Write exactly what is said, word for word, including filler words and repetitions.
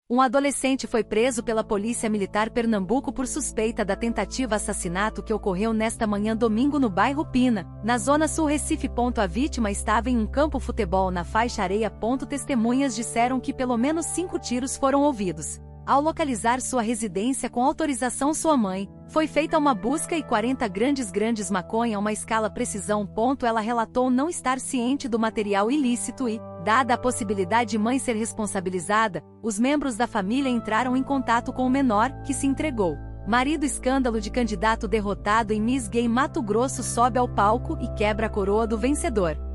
Um adolescente foi preso pela Polícia Militar Pernambuco por suspeita da tentativa assassinato que ocorreu nesta manhã domingo no bairro Pina, na zona sul Recife. A vítima estava em um campo futebol na faixa areia. Testemunhas disseram que pelo menos cinco tiros foram ouvidos. Ao localizar sua residência com autorização sua mãe, foi feita uma busca e quarenta grandes grandes maconha a uma escala precisão. Ela relatou não estar ciente do material ilícito e, dada a possibilidade de mãe ser responsabilizada, os membros da família entraram em contato com o menor, que se entregou. Marido escândalo de candidato derrotado em Miss Gay Mato Grosso sobe ao palco e quebra a coroa do vencedor.